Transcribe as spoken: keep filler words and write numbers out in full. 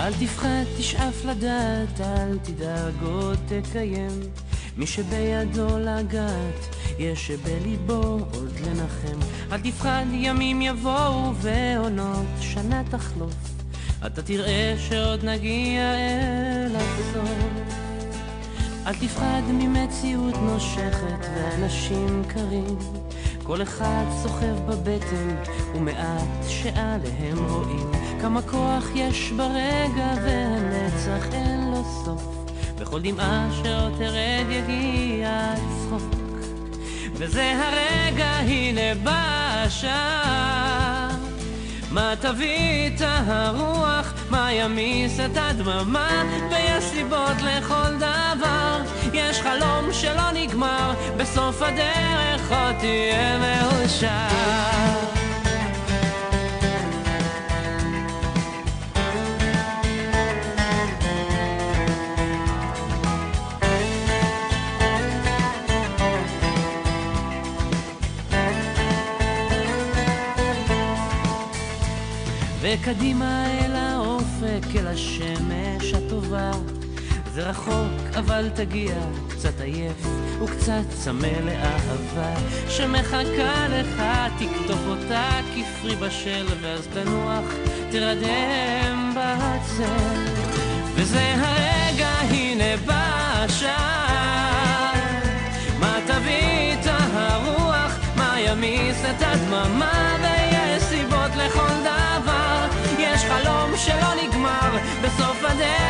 אל תפחד, תשאף לדעת, אל תדאג עוד תקיים. מי שבידו לגעת, יש שבליבו עוד לנחם. אל תפחד, ימים יבואו ועונות שנה תחלוף, אתה תראה שעוד נגיע אל הסוף. אל תפחד ממציאות נושכת ואנשים קרים, כל אחד סוחב בבטן ומעט שעליהם רואים. כמה כוח יש ברגע והנצח אין לו סוף, בכל דמעה שעוד תרד יגיע צחוק. וזה הרגע, הנה בא השעה, מה תביא את הרוח, מה ימיס את הדממה, ויש סיבות לכל דבר, יש חלום שלא נגמר, בסוף הדרך עוד תהיה מאושר. וקדימה אל האופק, אל השמש הטובה, זה רחוק אבל תגיע, קצת עייף וקצת צמא לאהבה שמחכה לך, תקטוף אותה כפרי בשל, ואז תנוח תרדם בצל. וזה הרגע, הנה בא השעה, מה תביא את הרוח, מה ימיס את הדממה, ויש סיבות לכל דבר, יש חלום שלא נגמר, בסוף הדרך